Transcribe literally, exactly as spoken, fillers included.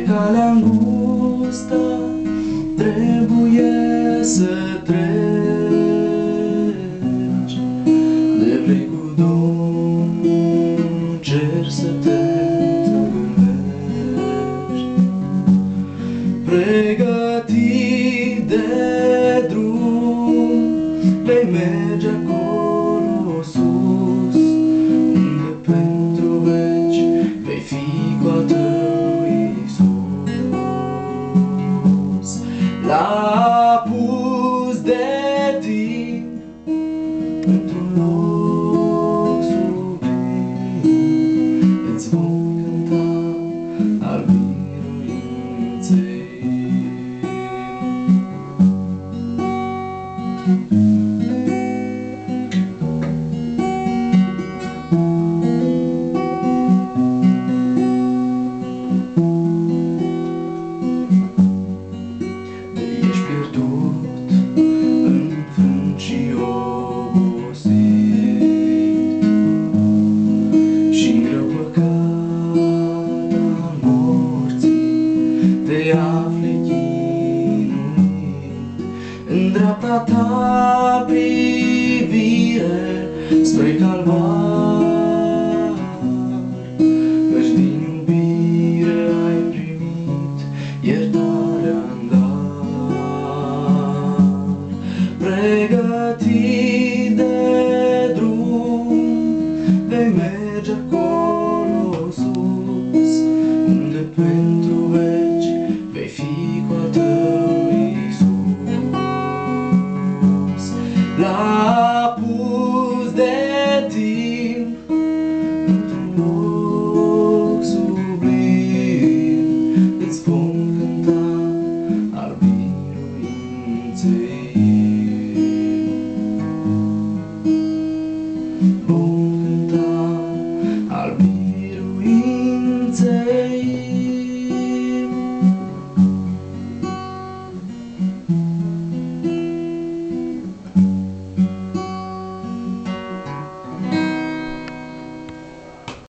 calea îngustă trebuie să treci, de vrei cu Domnul cer să te întâlnești. Pregătit de drum, vei merge acolo sus, unde pentru veci vei fi cu al tău Iisus. L-a pus de timp într-un loc sublim, îți vom cânta al biruinței. Ești pierdut, înfrânt și obosit, și-n greu păcat al morții te afli chinuit. În dreapta ta privire spre Calvar